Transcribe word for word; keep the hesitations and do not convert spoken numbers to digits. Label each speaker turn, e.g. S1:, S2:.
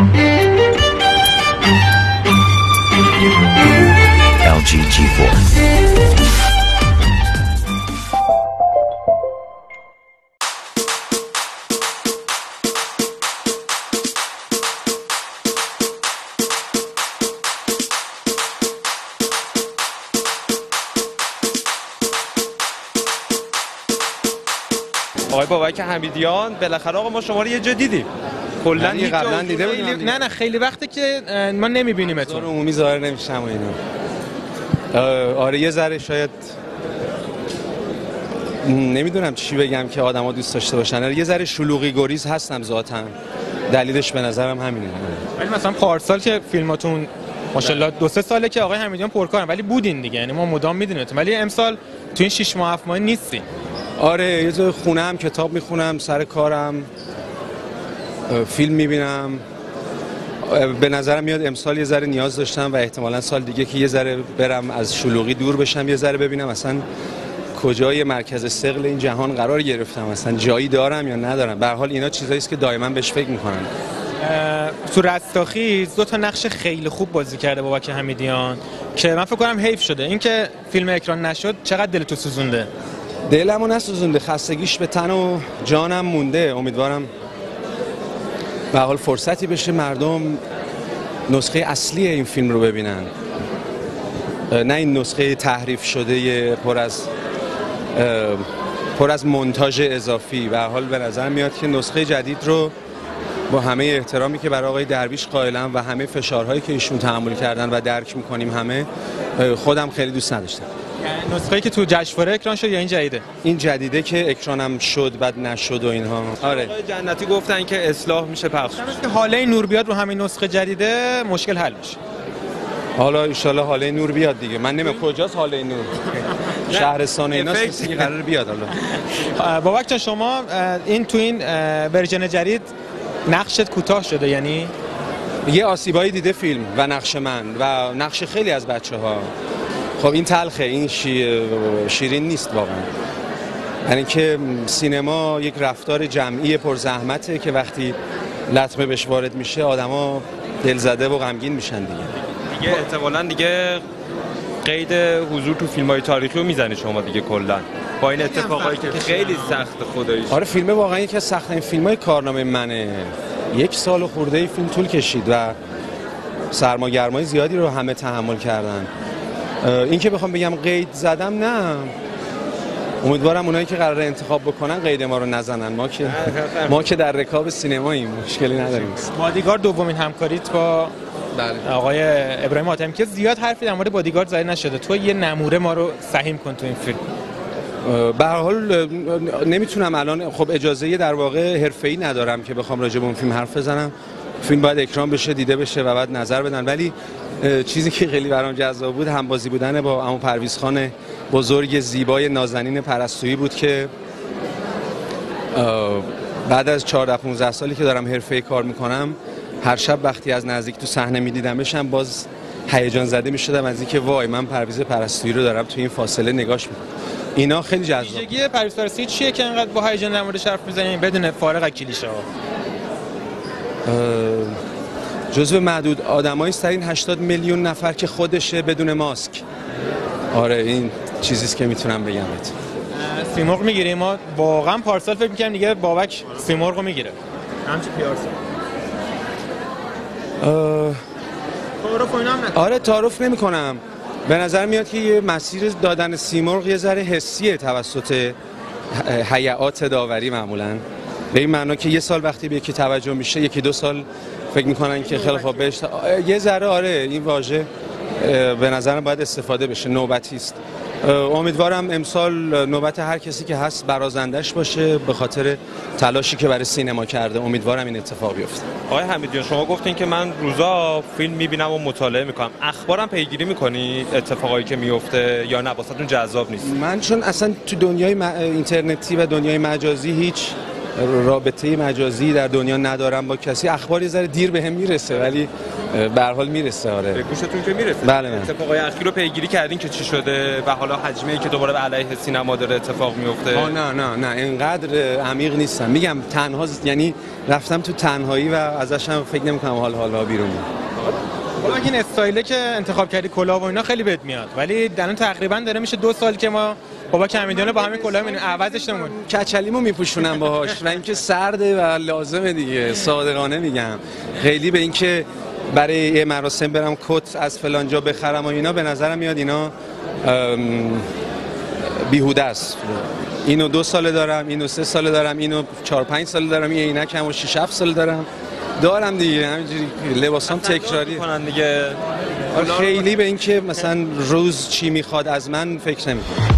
S1: L G G four.
S2: آقای بابک حمیدیان، بالاخره آقا ما شما رو یه جا دیدیم. کلا
S3: قبلا دیده بودیم.
S4: نه نه خیلی وقته که ما نمیبینیمتون.
S3: طور عمومی ظاهر نمیشم و اینا. آره یه ذره شاید نمیدونم چی بگم که آدما دوست داشته باشن. یه ذره شلوغی گریز هستم ذاتاً. دلیلش به نظرم همینه.
S4: ولی مثلا پارسال که فیلماتون ماشاءالله دو سه ساله که آقای حمیدیان پرکارن ولی بودین دیگه، یعنی ما مدام میدونیم، ولی امسال تو این شش ماه هفت ماه نیستین.
S3: آره یه جای خونم کتاب میخونم، سر کارم فیلم میبینم. به نظرم میاد امسال یه ذره نیاز داشتم و احتمالاً سال دیگه که یه ذره برم از شلوغی دور بشم، یه ذره ببینم اصلا کجای مرکز ثقل این جهان قرار گرفتم، اصلا جایی دارم یا ندارم. به هر حال اینا چیزایی است که دائما بهش فکر میکنم.
S4: تو رستاخیز دو تا نقش خیلی خوب بازی کرده بابک حمیدیان که من فکر کنم حیف شده اینکه فیلم اکران نشد. چقدر دل تو سوزونده؟
S3: دلمو نسوزونده، خستگیش به تن و جانم مونده. امیدوارم به حال فرصتی بشه مردم نسخه اصلی این فیلم رو ببینن، نه این نسخه تحریف شده پر از پر از مونتاژ اضافی. به حال به نظر میاد که نسخه جدید رو با همه احترامی که برای آقای درویش قائلم و همه فشارهایی که ایشون تحمل کردن و درک میکنیم همه، خودم خیلی دوست نداشتم.
S4: نسخه‌ای که تو جشنواره اکران شد یا این جدیده؟
S3: این جدیده که اکرانم شد بعد نشد و اینها. آره
S2: آقای جنتی گفتن که اصلاح میشه پخش.
S4: که حاله نور بیاد رو همین نسخه جدیده مشکل حل میشه.
S3: حالا ان شاء الله حاله نور بیاد دیگه. من نمیدونم کجاست حاله نور. شهرستان ایناست کسی که قرار بیاد. حالا
S4: بابک جان شما این تو این ورژن جدید نقشت کوتاه شده، یعنی
S3: یه آسیبایی دیده فیلم و نقش من و نقش خیلی از بچه‌ها. خب این تلخه، این شی... شیرین نیست واقعا. یعنی که سینما یک رفتار جمعی پرزحمته که وقتی لطمه بهش وارد میشه آدما دلزده و غمگین میشن دیگه.
S2: دیگه احتمالاً دیگه قید حضور تو فیلم‌های تاریخی رو میزنی شما دیگه کلا با این اتفاقایی که خیلی سخت خداییش.
S3: آره فیلم واقعا یکی از سخت‌ترین فیلم‌های کارنامه منه. یک سال و خورده ای فیلم طول کشید و سرماگرمای زیادی رو همه تحمل کردن. این که بخوام بگم قید زدم، نه. امیدوارم اونایی که قراره انتخاب بکنن قید ما رو نزنن. ما که ما که در رکاب سینماییم، مشکلی نداریم.
S4: بادیگارد دومین همکاریت با آقای ابراهیم حاتمی که زیاد حرفی در مورد بادیگارد زده نشده، تو یه نموره ما رو سهیم کن تو این فیلم.
S3: به هر حال نمیتونم الان، خب اجازه در واقع حرفه‌ای ندارم که بخوام راجع به اون فیلم حرف بزنم. فیلم باید اکران بشه، دیده بشه و بعد نظر بدن. ولی چیزی که خیلی برام جذاب بود همبازی بودن با عمو پرویز خان بزرگ زیبای نازنین پرستویی بود که بعد از چهارده پانزده سالی که دارم حرفه‌ای کار میکنم هر شب وقتی از نزدیک تو صحنه میدیدمشم باز هیجان زده میشدم از اینکه وای من پرویز پرستویی رو دارم تو این فاصله نگاش میکنم. اینا خیلی جذاب.
S4: ویژگی پرویز پرستویی چیه که انقدر با هیجان در موردش حرف میزنین بدون فارغ از کلیشه ها؟
S3: جزو معدود آدمایی است در این هشتاد میلیون نفر که خودشه بدون ماسک. آره این چیزی است که میتونم بگم.
S4: سیمرغ میگیریم. ما واقعا پارسال فکر می‌کردیم دیگه بابک سیمرغ رو میگیره. همچین پیارسال. تعارف اینا هم نکنم.
S3: آره تعارف نمی‌کنم. به نظر میاد که یه مسیر دادن سیمرغ یه ذره حسیه توسط هیئات داوری معمولاً. به این معنا که یه سال وقتی به یکی توجه میشه یکی دو سال فکر میکنن که خیلی خوب بهش یه ذره آره این واژه به نظرم باید استفاده بشه، نوبتی است. امیدوارم امسال نوبت هر کسی که هست برازندش باشه به خاطر تلاشی که برای سینما کرده. امیدوارم این اتفاق بیفته.
S2: آقای حمیدیان شما گفتین که من روزا فیلم میبینم و مطالعه میکنم، اخبارم پیگیری میکنید اتفاقایی که میفته یا نه واسهتون جذاب نیست؟
S3: من چون اصلا تو دنیای اینترنتی و دنیای مجازی هیچ رابطه مجازی در دنیا ندارم با کسی، اخبار یه ذره دیر بهم میرسه ولی به هر حال میرسه. آره
S2: به گوشتون که میرسه.
S3: بله بله.
S2: اتفاقای اخیر رو پیگیری کردین که چی شده و حالا حجمه که دوباره به علیه سینما داره اتفاق میفته؟
S3: آه نه نه نه اینقدر عمیق نیستم. میگم تنها، یعنی رفتم تو تنهایی و ازش هم فکر نمی‌کنم حال حالا بیرون
S4: حالا این استایله که انتخاب کردی کلاه و اینا خیلی بهت میاد، ولی الان تقریبا داره میشه دو سال که ما بابک حمیدیان با همین کلاه میبینیم، عوضش نمی‌کنیم.
S3: کچلیمو میپوشونم باهاش و اینکه سرده و لازمه دیگه. صادقانه میگم خیلی به اینکه برای یه مراسم برم کت از فلان جا بخرم و اینا به نظرم میاد اینا بیهوده است. اینو دو ساله دارم، اینو سه ساله دارم، اینو چهار پنج ساله دارم، این عینکمو شش هفت ساله دارم دارم دیگه. همینجوری لباسام تکراری
S2: کنن دیگه.
S3: خیلی به اینکه مثلا روز چی میخواد از من فکر نمی‌کنم.